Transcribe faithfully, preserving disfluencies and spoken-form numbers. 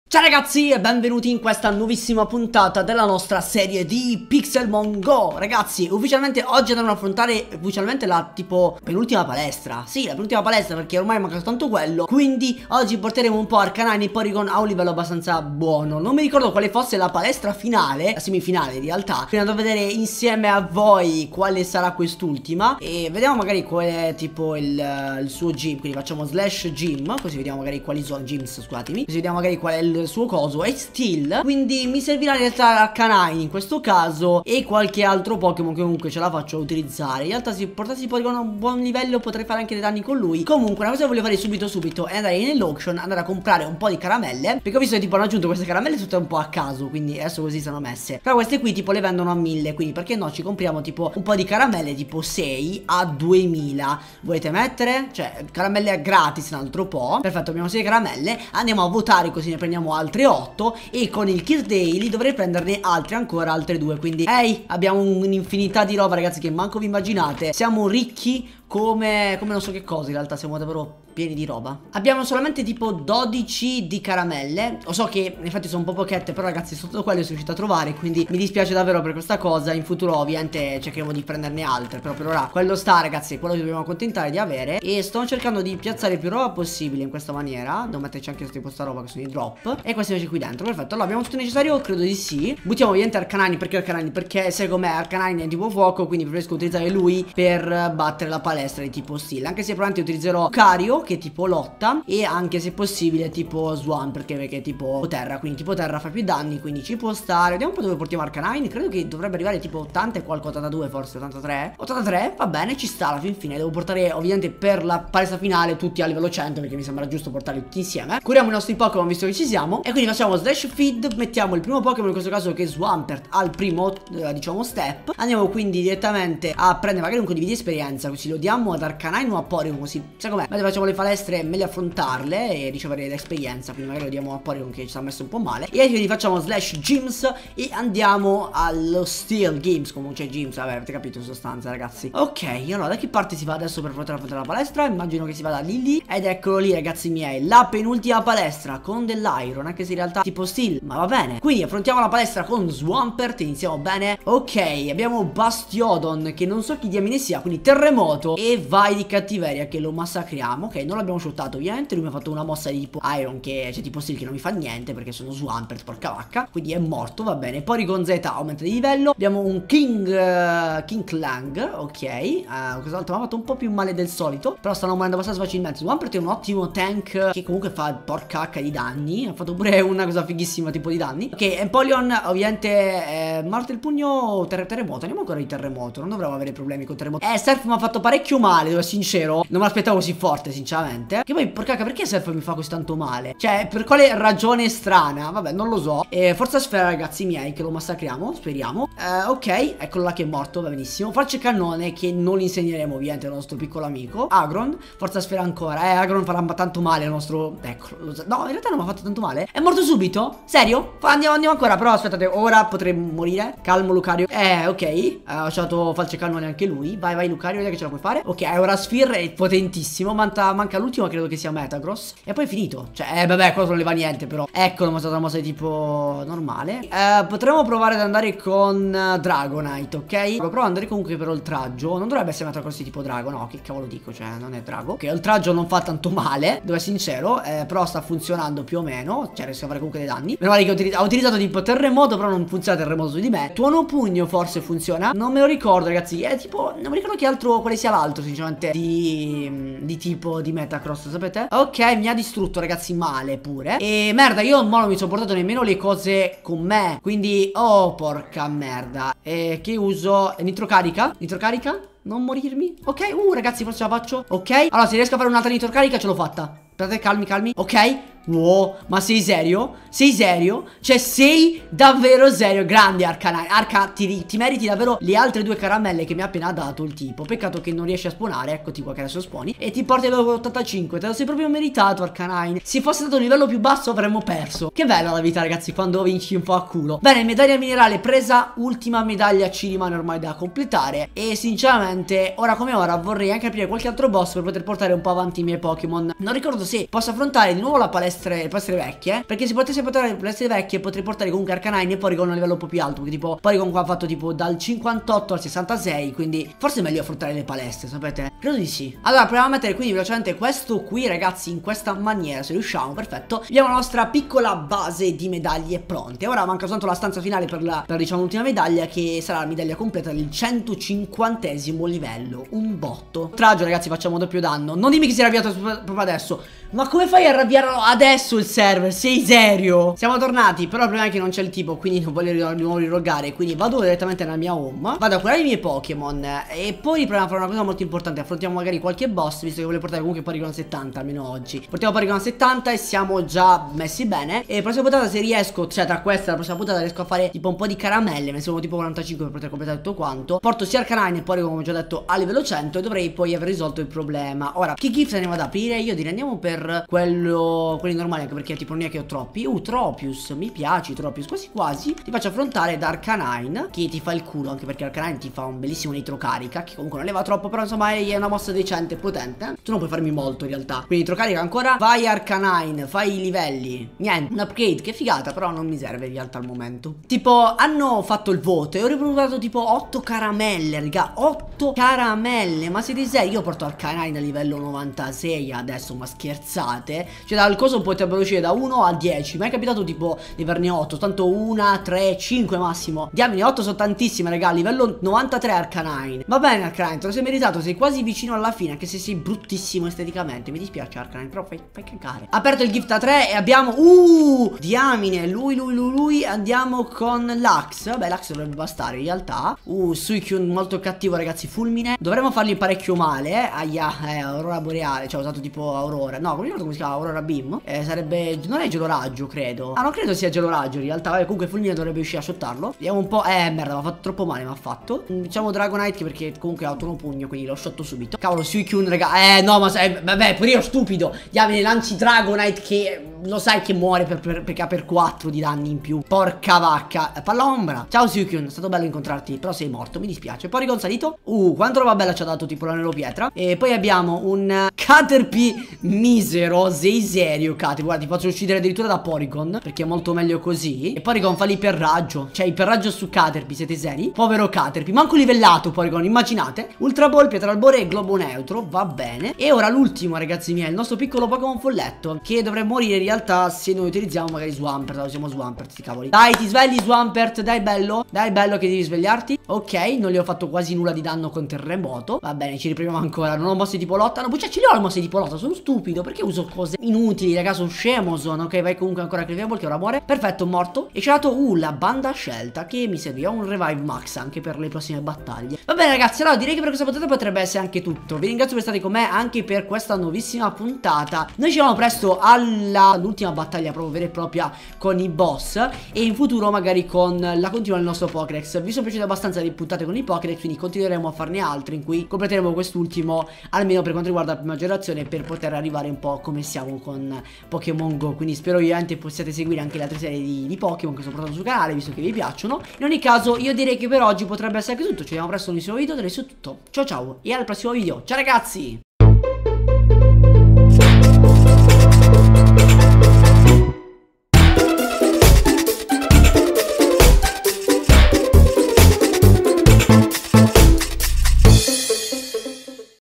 Ciao ragazzi e benvenuti in questa nuovissima puntata della nostra serie di Pixelmon Go. Ragazzi, ufficialmente oggi andremo ad affrontare ufficialmente la tipo penultima palestra. Sì, la penultima palestra, perché ormai manca soltanto quello. Quindi oggi porteremo un po' Arcanine e Porygon a un livello abbastanza buono. Non mi ricordo quale fosse la palestra finale, la semifinale in realtà. Quindi andrò a vedere insieme a voi quale sarà quest'ultima e vediamo magari qual è tipo il, il suo gym. Quindi facciamo slash gym, così vediamo magari quali sono gyms, scusatemi. Così vediamo magari qual è il suo coso è Steel. Quindi mi servirà in realtà Arcanine in questo caso e qualche altro Pokémon che comunque ce la faccio a utilizzare. In realtà se portassi Porygon a un buon livello potrei fare anche dei danni con lui. Comunque una cosa che voglio fare subito subito è andare nell'auction, andare a comprare un po' di caramelle, perché ho visto che tipo hanno aggiunto queste caramelle tutte un po' a caso, quindi adesso così sono messe. Però queste qui tipo le vendono a mille, quindi perché no ci compriamo tipo un po' di caramelle tipo sei a duemila. Volete mettere? Cioè caramelle gratis un altro po'. Perfetto, abbiamo sei caramelle, andiamo a votare così ne prendiamo altre otto e con il Kill Daily dovrei prenderne altre ancora altre due. Quindi ehi, abbiamo un'infinità di roba ragazzi che manco vi immaginate. Siamo ricchi come, come non so che cosa, in realtà siamo davvero pieni di roba. Abbiamo solamente tipo dodici di caramelle. Lo so che infatti sono un po' pochette, però ragazzi sotto quello sono riuscito a trovare, quindi mi dispiace davvero per questa cosa. In futuro ovviamente cercheremo di prenderne altre, però per ora quello sta ragazzi, quello che dobbiamo accontentare di avere. E sto cercando di piazzare più roba possibile in questa maniera. Devo metterci anche tipo sta roba che sono i drop. E questi invece qui dentro, perfetto. Allora abbiamo tutto il necessario? Credo di sì. Buttiamo ovviamente Arcanine. Perché Arcanine? Perché secondo me Arcanine è tipo fuoco, quindi preferisco utilizzare lui per battere la palestra di tipo stile. Anche se probabilmente utilizzerò Cario, che è tipo lotta, e anche se possibile tipo Swan, perché, perché è tipo terra, quindi tipo terra fa più danni, quindi ci può stare. Vediamo un po' dove portiamo Arcanine. Credo che dovrebbe arrivare tipo ottanta e qualche, ottantadue forse, ottantatré ottantatré, va bene, ci sta alla fin fine. Devo portare ovviamente per la palestra finale tutti a livello cento, perché mi sembra giusto portarli tutti insieme. Curiamo i nostri Pokémon visto che ci siamo, e quindi facciamo slash feed, mettiamo il primo Pokémon in questo caso che è Swampert al primo eh, diciamo step. Andiamo quindi direttamente a prendere magari un condividi di esperienza, così lo diamo ad Arcanine o a Porygon, così sai com'è, mentre facciamo le palestre è meglio affrontarle e ricevere l'esperienza, quindi magari lo diamo a Porygon che ci sta messo un po' male. E quindi facciamo slash gyms e andiamo allo Steel Games, comunque c'è gyms, vabbè avete capito in sostanza ragazzi. Ok, allora da che parte si va adesso per poter affrontare la palestra? Immagino che si vada lì lì, ed eccolo lì ragazzi miei, la penultima palestra con dell'Iron, anche se in realtà tipo Steel, ma va bene. Quindi affrontiamo la palestra con Swampert, iniziamo bene. Ok, abbiamo Bastiodon che non so chi diamine sia, quindi terremoto, e vai di cattiveria che lo massacriamo. Ok, non l'abbiamo shottato ovviamente, lui mi ha fatto una mossa di tipo Iron che c'è tipo Steel che non mi fa niente perché sono Swampert, porca vacca, quindi è morto, va bene. Poi con Z aumenta di livello. Abbiamo un King uh, King Clang, ok, uh, quest'altro mi ha fatto un po' più male del solito, però stanno morendo abbastanza facilmente. Swampert è un ottimo tank che comunque fa porca H di danni, ha fatto pure una cosa fighissima tipo di danni. Ok, Empoleon ovviamente è morto il pugno ter terremoto, andiamo ancora di terremoto, non dovremmo avere problemi con terremoto. Eh, Surf mi ha fatto parecchio male, devo essere sincero, non me l'aspettavo così forte sinceramente. Che poi porca H, perché Surf mi fa così tanto male? Cioè, per quale ragione strana? Vabbè, non lo so. E forza sfera ragazzi miei, che lo massacriamo, speriamo. eh, Ok, eccolo là che è morto, va benissimo. Forza cannone che non li insegneremo ovviamente al nostro piccolo amico Agron. Forza sfera ancora, eh, Agron farà tanto male al nostro... Eccolo, no, in realtà non mi ha fatto tanto male. È morto subito? Serio? Andiamo, andiamo ancora, però aspettate, ora potremmo morire. Calmo Lucario. Eh, ok, eh, ho usato falce cannone anche lui. Vai, vai Lucario, vedi che ce la puoi fare. Ok, ora Sphere è potentissimo. Manca, manca l'ultimo, credo che sia Metagross. E poi è finito. Cioè, eh, vabbè, qua non le va niente però. Eccolo, mi è stata una mossa di tipo normale. eh, Potremmo provare ad andare con uh, Dragonite, ok? Provo ad andare comunque per oltraggio. Non dovrebbe essere Metagross di tipo Drago, no, che cavolo dico, cioè non è Drago. Ok, oltraggio non fa tanto male, devo essere sincero, eh, però sta funzionando più o meno. Cioè riesco a fare comunque dei danni. Meno male che ho, utilizz ho utilizzato tipo terremoto, però non funziona terremoto su di me. Tuono pugno forse funziona, non me lo ricordo ragazzi. È tipo, non mi ricordo che altro, quale sia l'altro sinceramente di, di tipo di Metagross, sapete? Ok, mi ha distrutto ragazzi male pure. E merda, io non mi sono portato nemmeno le cose con me, quindi oh porca merda. E che uso? Nitrocarica? Nitrocarica? Non morirmi? Ok, uh ragazzi forse ce la faccio. Ok, allora se riesco a fare un'altra nitrocarica ce l'ho fatta. Aspettate, calmi, calmi. Ok. Wow, ma sei serio? Sei serio? Cioè sei davvero serio? Grande Arcanine. Arca, ti, ti meriti davvero le altre due caramelle che mi ha appena dato il tipo. Peccato che non riesci a spawnare. Eccoti qua che adesso spawni. E ti porti a livello ottantacinque. Te lo sei proprio meritato Arcanine. Se fosse stato un livello più basso avremmo perso. Che bella la vita ragazzi, quando vinci un po' a culo. Bene, medaglia minerale presa. Ultima medaglia ci rimane ormai da completare. E sinceramente ora come ora vorrei anche aprire qualche altro boss per poter portare un po' avanti i miei Pokémon. Non ricordo se posso affrontare di nuovo la palestra palestre, palestre vecchie, perché se potessi portare le palestre vecchie potrei portare comunque Arcanine e Porygon a livello un po' più alto, perché tipo Porygon qua ha fatto tipo dal cinquantotto al sessantasei, quindi forse è meglio affrontare le palestre, sapete? Credo di sì. Allora proviamo a mettere quindi velocemente questo qui, ragazzi, in questa maniera, se riusciamo, perfetto. Abbiamo la nostra piccola base di medaglie pronte. Ora manca soltanto la stanza finale per la, per, diciamo, l'ultima medaglia, che sarà la medaglia completa del centocinquantesimo livello. Un botto. Traggio, ragazzi, facciamo doppio danno. Non dimmi che si è arrabbiato proprio adesso. Ma come fai a arrabbiarlo adesso il server? Sei serio? Siamo tornati, però il problema è che non c'è il tipo, quindi non voglio di nuovo rirogare. Quindi vado direttamente nella mia home, vado a curare i miei Pokémon e poi proviamo a fare una cosa molto importante. Affrontiamo magari qualche boss, visto che voglio portare comunque Porygon a settanta almeno oggi. Portiamo Porygon a settanta e siamo già messi bene. E la prossima puntata, se riesco, cioè tra questa e la prossima puntata, riesco a fare tipo un po' di caramelle. Ne sono tipo quarantacinque per poter completare tutto quanto. Porto sia Arcanine e Porygon, come ho già detto, a livello cento e dovrei poi aver risolto il problema. Ora, che gift andiamo ad aprire? Io direi andiamo per quello, quelli normali, anche perché tipo non è che ho troppi. Uh, Tropius, mi piaci Tropius, quasi quasi ti faccio affrontare da Arcanine, che ti fa il culo, anche perché Arcanine ti fa un bellissimo nitrocarica, che comunque non leva troppo, però insomma è una mossa decente e potente. Tu non puoi farmi molto in realtà, quindi nitrocarica ancora. Vai Arcanine, fai i livelli. Niente, un upgrade, che figata, però non mi serve in realtà al momento. Tipo hanno fatto il voto e ho riprovato tipo otto caramelle, raga, otto caramelle, ma siete seri? Io porto Arcanine a livello novantasei adesso, ma scherzate? Cioè dal coso potrebbero uscire da uno a dieci. Mi è capitato tipo di averne otto, tanto una, tre, cinque massimo. Diamine, otto sono tantissime, raga. Livello novantatré Arcanine. Va bene Arcanine, te lo sei meritato, sei quasi vicino alla fine, anche se sei bruttissimo esteticamente. Mi dispiace Arcanine, però fai, fai cagare. Aperto il gift a tre e abbiamo Uh, diamine, lui, lui, lui, lui. Andiamo con Lux. Vabbè, Lux dovrebbe bastare in realtà. Uh, Suicune molto cattivo, ragazzi, fulmine. Dovremmo fargli parecchio male, eh. Aia, eh, Aurora Boreale. Cioè ho usato tipo Aurora. No, come ricordo come si chiama? Aurora Beam. Eh, sarebbe, non è geloraggio, credo. Ah, non credo sia geloraggio in realtà. Vabbè, comunque fulmine dovrebbe riuscire a shottarlo. Vediamo un po'. Eh, merda, mi ha fatto troppo male, mi ha fatto. Diciamo Dragonite, perché comunque ha un pugno, quindi lo shotto subito. Cavolo, Suicune, raga. Eh, no, ma sai, vabbè, pure io stupido. Diamine, lanci Dragonite che lo sai che muore per, per, perché ha per quattro di danni in più. Porca vacca. Palla ombra. Ciao Suicune, è stato bello incontrarti, però sei morto, mi dispiace. Porygon salito. Uh, quanto roba bella ci ha dato tipo l'anello pietra. E poi abbiamo un Caterpie misero. Sei serio Caterpie? Guarda, ti faccio uccidere addirittura da Porygon, perché è molto meglio così. E Porygon fa l'iperraggio. Cioè iperraggio su Caterpie, siete seri? Povero Caterpie, manco livellato Porygon, immaginate. Ultra Ball, pietra albore e globo neutro. Va bene. E ora l'ultimo, ragazzi miei, il nostro piccolo Pokémon folletto, che dovrebbe morire in realtà se noi utilizziamo magari Swampert. La usiamo Swampert, sti cavoli. Dai, ti svegli Swampert, dai bello. Dai bello che devi svegliarti. Ok, non gli ho fatto quasi nulla di danno con terremoto. Va bene, ci riproviamo ancora. Non ho mosse tipo lotta. No, cioè ce le ho le mosse tipo lotta. Sono stupido, perché uso cose inutili, raga, sono scemo sono. Ok, vai comunque ancora Cleverball che ora muore. Perfetto, morto. E ci ha dato uh, la banda scelta, che mi serviva un revive max anche per le prossime battaglie. Va bene ragazzi, allora direi che per questa puntata potrebbe essere anche tutto. Vi ringrazio per stare con me anche per questa nuovissima puntata. Noi ci vediamo presto all'ultima battaglia proprio vera e propria con i boss, e in futuro magari con la continua del nostro Pokédex. Vi sono piaciute abbastanza le puntate con i Pokédex, quindi continueremo a farne altre in cui completeremo quest'ultimo, almeno per quanto riguarda la prima generazione, per poter arrivare un po' come siamo con Pokémon Go. Quindi spero ovviamente possiate seguire anche le altre serie di, di Pokémon che sono portate sul canale, visto che vi piacciono. In ogni caso io direi che per oggi potrebbe essere anche tutto. Ci vediamo presto in un nuovo video. Adesso è tutto. Ciao ciao e al prossimo video. Ciao ragazzi.